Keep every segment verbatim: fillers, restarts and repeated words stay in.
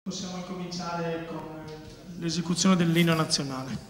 Possiamo incominciare con l'esecuzione dell'inno nazionale.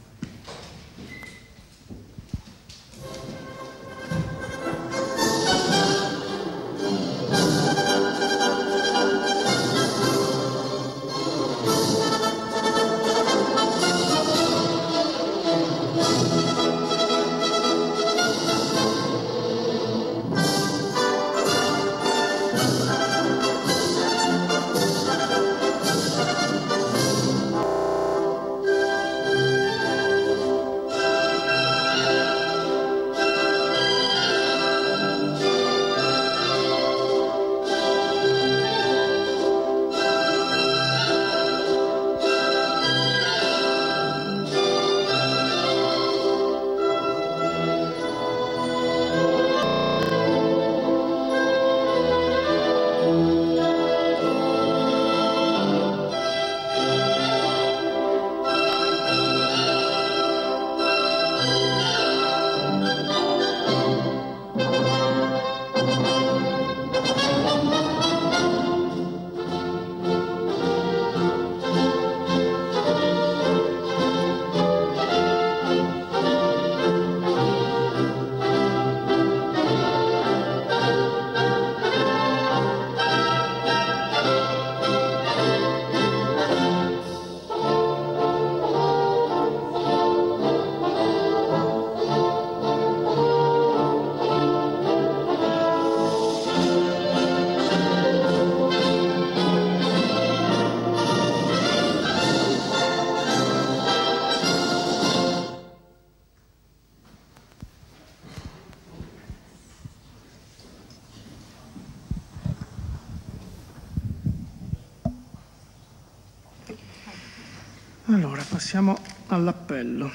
Allora, passiamo all'appello.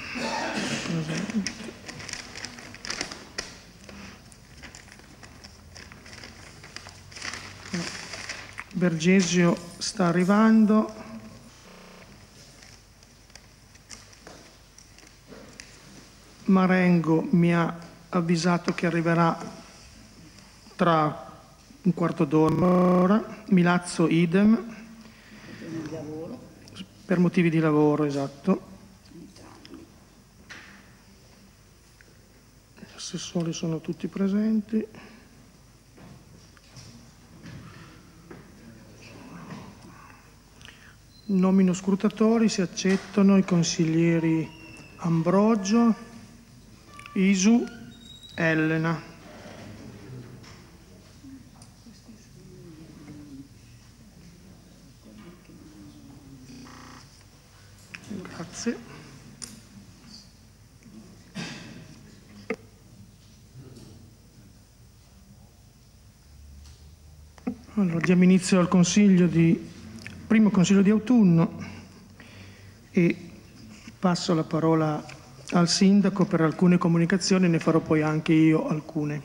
Bergesio sta arrivando. Marengo mi ha avvisato che arriverà tra un quarto d'ora. Milazzo idem. Per motivi di lavoro, esatto. Gli assessori sono tutti presenti. Nomino scrutatori, si accettano i consiglieri Ambrogio, Isu, Elena. Grazie. Allora, diamo inizio al consiglio di, primo consiglio di autunno e passo la parola al sindaco per alcune comunicazioni, ne farò poi anche io alcune.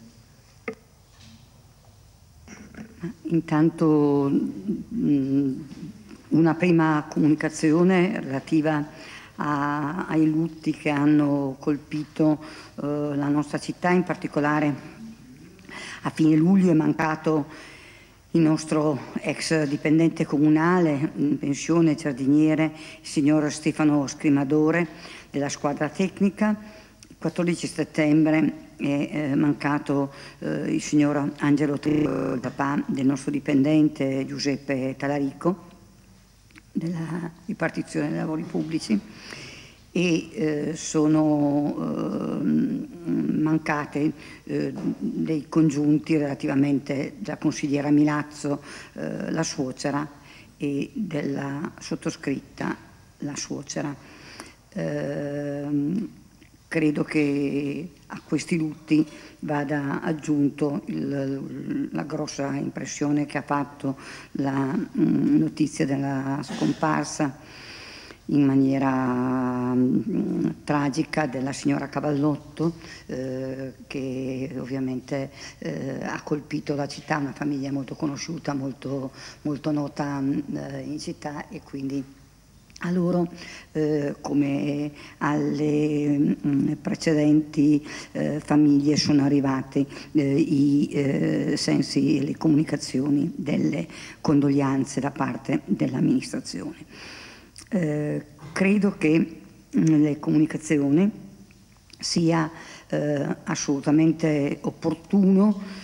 Intanto mh, una prima comunicazione relativa a, ai lutti che hanno colpito eh, la nostra città, in particolare a fine luglio è mancato il nostro ex dipendente comunale in pensione, giardiniere, il signor Stefano Scrimadore della squadra tecnica. Il quattordici settembre è eh, mancato eh, il signor Angelo Trio, papà del nostro dipendente Giuseppe Talarico della ripartizione dei lavori pubblici, e eh, sono eh, mancate eh, dei congiunti relativamente della consigliera Milazzo, eh, la suocera, e della sottoscritta, la suocera. Eh, credo che a questi lutti vada aggiunto il, la grossa impressione che ha fatto la mh, notizia della scomparsa in maniera mh, tragica della signora Cavallotto, eh, che ovviamente eh, ha colpito la città, una famiglia molto conosciuta, molto, molto nota mh, in città, e quindi A loro, eh, come alle mh, precedenti eh, famiglie, sono arrivati eh, i eh, sensi e le comunicazioni delle condoglianze da parte dell'amministrazione. Eh, credo che nelle comunicazioni sia eh, assolutamente opportuno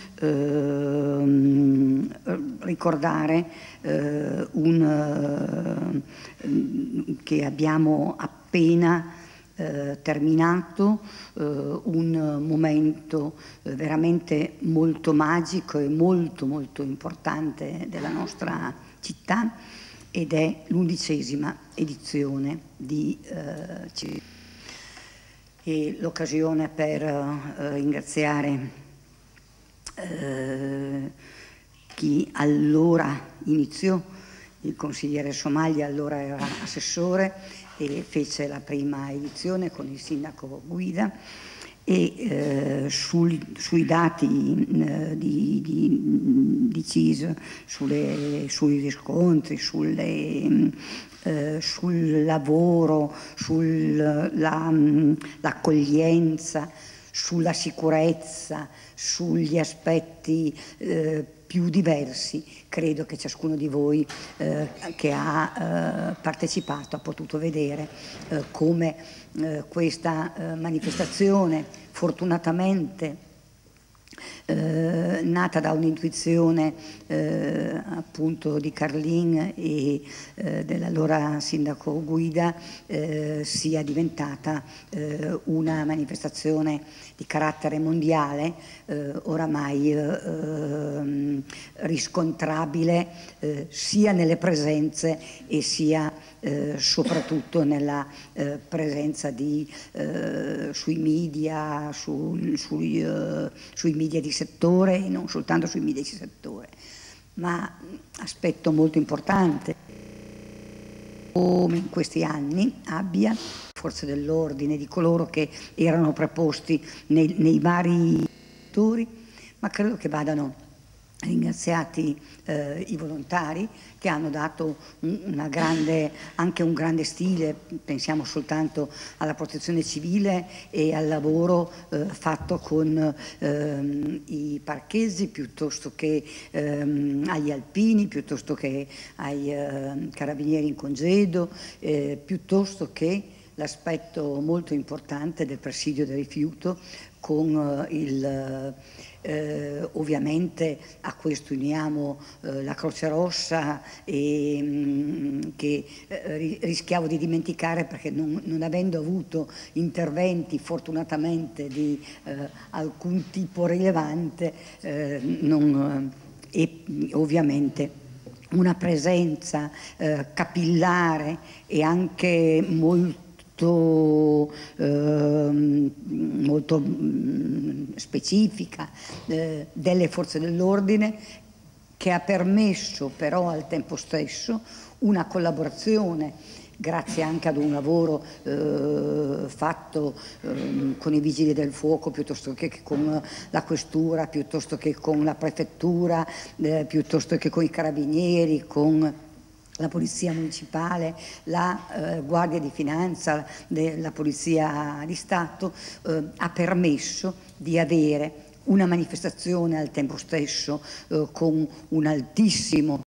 Eh, ricordare eh, un, eh, che abbiamo appena eh, terminato eh, un momento eh, veramente molto magico e molto molto importante della nostra città, ed è l'undicesima edizione di eh, C. E l'occasione per eh, ringraziare Eh, chi allora iniziò, il consigliere Somaglia, allora era assessore e fece la prima edizione con il sindaco Guida, e eh, sul, sui dati eh, di, di, di C I S, sulle, sui riscontri, sulle, eh, sul lavoro, sull'accoglienza, sulla sicurezza, sugli aspetti eh, più diversi, credo che ciascuno di voi eh, che ha eh, partecipato ha potuto vedere eh, come eh, questa eh, manifestazione, fortunatamente Eh, nata da un'intuizione eh, appunto di Carlin e eh, dell'allora sindaco Guida, eh, sia diventata eh, una manifestazione di carattere mondiale, eh, oramai eh, riscontrabile eh, sia nelle presenze e sia eh, soprattutto nella eh, presenza di, eh, sui media, sul, sui, eh, sui media di settore, e non soltanto sui media di settore. Ma aspetto molto importante, come in questi anni abbia forze dell'ordine, di coloro che erano preposti nei, nei vari settori, ma credo che vadano ringraziati eh, i volontari che hanno dato un, una grande, anche un grande stile. Pensiamo soltanto alla protezione civile e al lavoro eh, fatto con ehm, i parchesi, piuttosto che ehm, agli alpini, piuttosto che ai eh, carabinieri in congedo, eh, piuttosto che l'aspetto molto importante del presidio del rifiuto con eh, il Eh, ovviamente a questo uniamo eh, la Croce Rossa, e, mh, che eh, rischiavo di dimenticare perché non, non avendo avuto interventi fortunatamente di eh, alcun tipo rilevante, eh, non, eh, e ovviamente una presenza eh, capillare e anche molto Molto, eh, molto mh, specifica eh, delle forze dell'ordine, che ha permesso però al tempo stesso una collaborazione, grazie anche ad un lavoro eh, fatto eh, con i vigili del fuoco, piuttosto che con la questura, piuttosto che con la prefettura, eh, piuttosto che con i carabinieri, con la Polizia Municipale, la eh, Guardia di Finanza, de, la Polizia di Stato, eh, ha permesso di avere una manifestazione al tempo stesso eh, con un altissimo